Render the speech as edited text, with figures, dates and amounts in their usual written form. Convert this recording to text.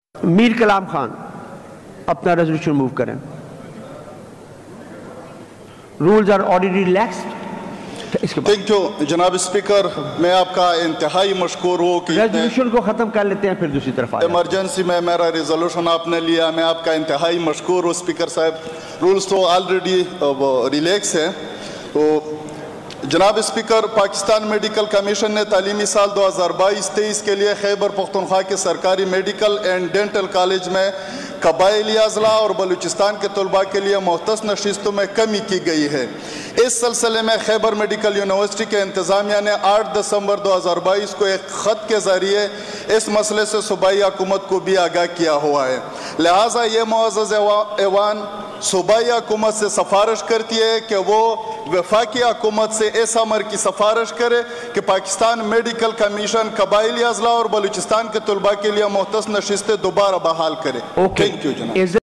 میر کلام خان اپنا resolution move کریں. Rules are already relaxed. Thank you جناب اسپیکر. میں آپ کا انتہائی مشکور ہوں کہ ریزولوشن کو ختم کر لیتے ہیں پھر دوسری طرف آئے. ایمرجنسی میں میرا ریزولوشن آپ نے لیا. میں آپ کا انتہائی مشکور ہوں اسپیکر صاحب. رولز تو آلریڈی ریلیکس ہیں. تو جناب اسپیکر، پاکستان میڈیکل کمیشن نے تعلیمی سال 2022-23 کے لیے خیبر پختونخوا کے سرکاری میڈیکل اینڈ ڈینٹل کالج میں قبائلی اضلاع اور بلوچستان کے طلباء کے لیے مختص نشستوں میں کمی کی گئی ہے. اس سلسلے میں خیبر میڈیکل یونیورسٹی کے انتظامیہ نے 8 دسمبر 2022 کو ایک خط کے ذریعے اس مسئلے سے صوبائی حکومت کو بھی آگاہ کیا ہوا ہے. لہٰذا یہ معزز ایوان صوبائی حکومت سے سفارش کرتی ہے کہ وہ وفاقی حکومت سے اس امر کی سفارش کرے کہ پاکستان میڈیکل کمیشن قبائلی اضلاع اور بلوچستان کے طلباء کے لیے مختص نشستیں دوبارہ بحال کرے. تھینک یو جناب.